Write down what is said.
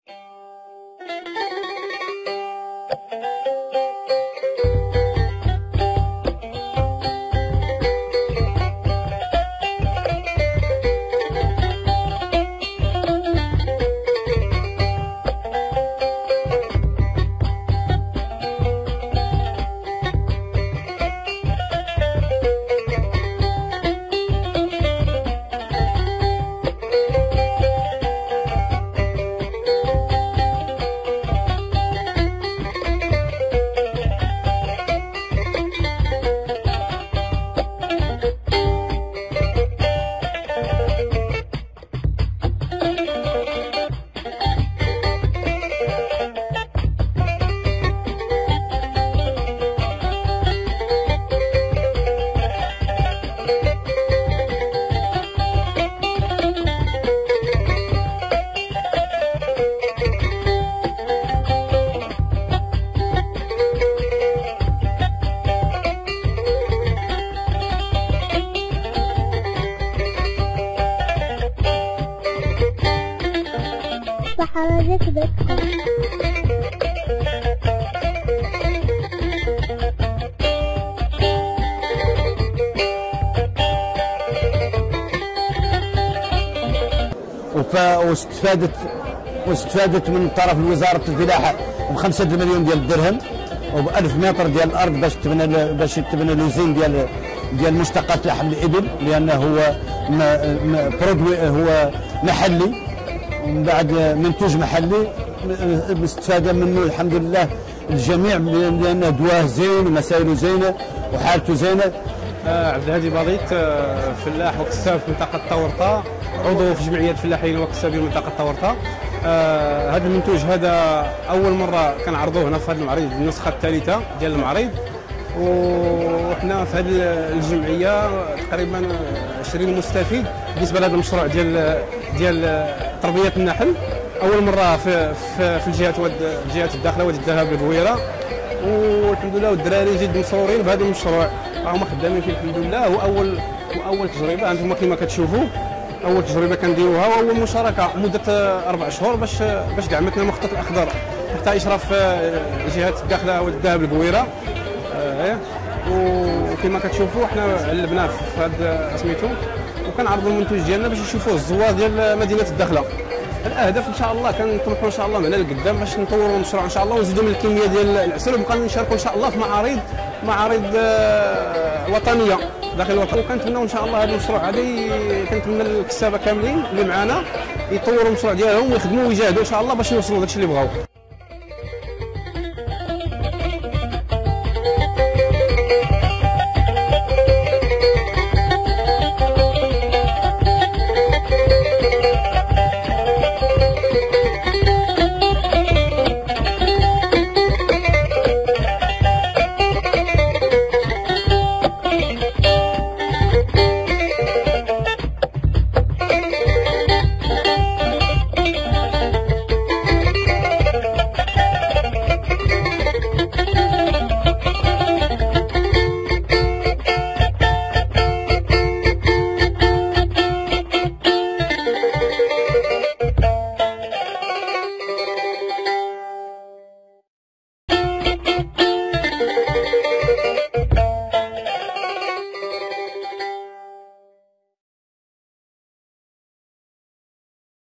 صحراء واستفادت من طرف وزارة الفلاحة ب5 مليون ديال الدرهم وب1000 متر ديال الارض باش تبنى لوزين ديال مشتقات لحم الابل، لانه هو برودوي هو محلي ومن بعد منتوج محلي استفاد منه الحمد لله الجميع، لان دواه زين ومسائله زينه وحالته زينه. عبد الهادي باضيت فلاح وكساب في منطقه طورطا، عضو في جمعيه فلاحين وكسابين منطقه طورطا. هذا المنتوج هذا اول مره كنعرضوه هنا في هذا المعرض، النسخه الثالثه ديال المعرض، وحنا في هذه الجمعيه تقريبا 20 مستفيد بالنسبه لهذا المشروع ديال تربيه النحل. اول مره في الجهات الداخله وادي الذهب البويره، والحمد لله والدراري جد مسرورين بهذا المشروع، راهم خدامين فيه الحمد لله. هو اول تجربه، انتم كما كتشوفوا اول تجربه كنديروها واول مشاركه مده 4 شهور باش دعمتنا المخطط الاخضر تحت اشراف جهه الداخله وادي الذهب البويره. وكما كتشوفوا حنا علبنا في هذا سميتو، وكنعرضوا المنتوج ديالنا باش يشوفوه الزوار ديال مدينه الداخله. الاهداف ان شاء الله كنطمحوا ان شاء الله معنا لقدام باش نطوروا المشروع ان شاء الله ونزيدوا من الكميه ديال العسل، ونبقى نشاركوا ان شاء الله في معارض وطنيه داخل الوطن. وكنتمنوا ان شاء الله هذا المشروع هذا، كنتمنى الكسابه كاملين اللي معنا يطوروا المشروع ديالهم ويخدموا ويجاهدوا ان شاء الله باش يوصلوا لهذا الشيء اللي بغاو.